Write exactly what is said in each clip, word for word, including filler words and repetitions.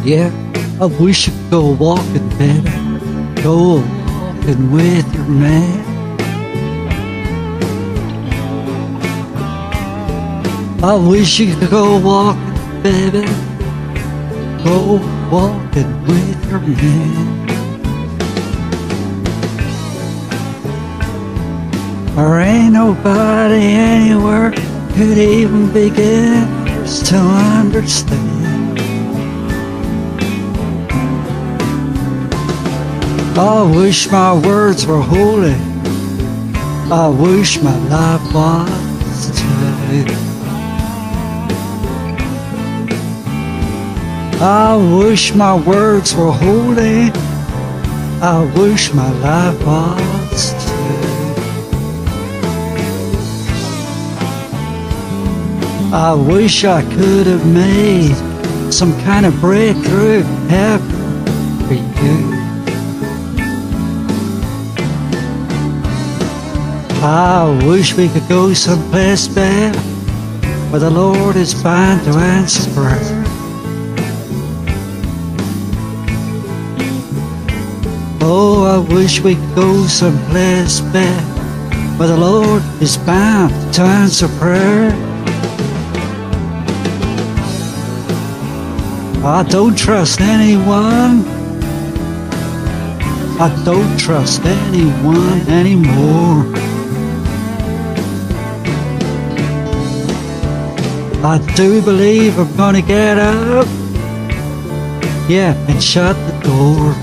Yeah, I wish you could go walking, baby. Go walking with your man. I wish you could go walking, baby. Go walking with your man. There ain't nobody anywhere could even begin to understand. I wish my words were holy. I wish my life was today. I wish my words were holy. I wish my life was today. I wish I could have made some kind of breakthrough happen for you. I wish we could go someplace better where the Lord is bound to answer prayer. Oh, I wish we could go someplace better where the Lord is bound to answer prayer. I don't trust anyone. I don't trust anyone anymore. I do believe I'm gonna get up, yeah, and shut the door.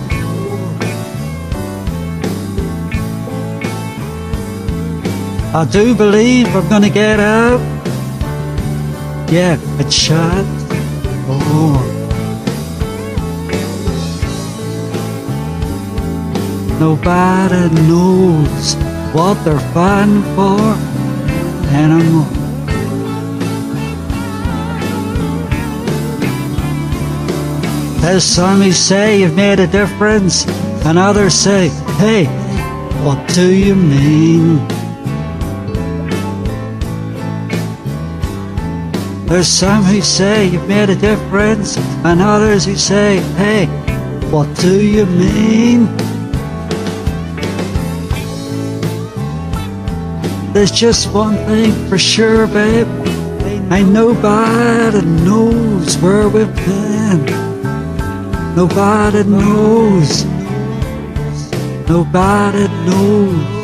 I do believe I'm gonna get up, yeah, and shut the door. Nobody knows what they're fighting for anymore. There's some who say you've made a difference, and others say, hey, what do you mean? There's some who say you've made a difference, and others who say, hey, what do you mean? There's just one thing for sure, babe. Ain't nobody knows where we've been. Nobody knows. Nobody knows.